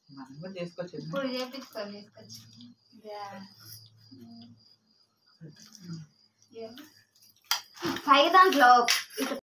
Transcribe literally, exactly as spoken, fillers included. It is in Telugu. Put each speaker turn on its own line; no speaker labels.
మనం కూడా చేసుకోవచ్చు.
ఇప్పుడు చేపించుకొని తీసుకొచ్చి పై దాంట్లో